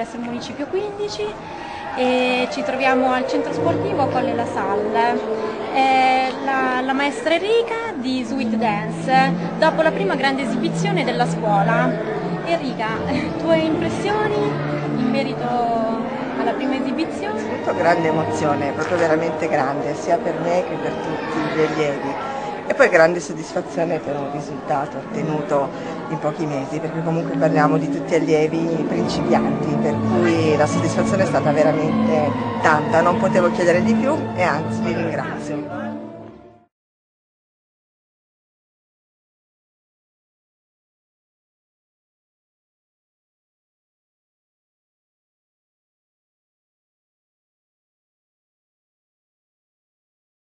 presso il Municipio 15 e ci troviamo al centro sportivo Colle La Salle. La maestra Enrica di Sweet Dance, dopo la prima grande esibizione della scuola. Enrica, tue impressioni in merito alla prima esibizione? Innanzitutto grande emozione, proprio veramente grande, sia per me che per tutti gli allievi. E poi grande soddisfazione per un risultato ottenuto in pochi mesi, perché comunque parliamo di tutti allievi principianti, per cui la soddisfazione è stata veramente tanta, non potevo chiedere di più e anzi vi ringrazio.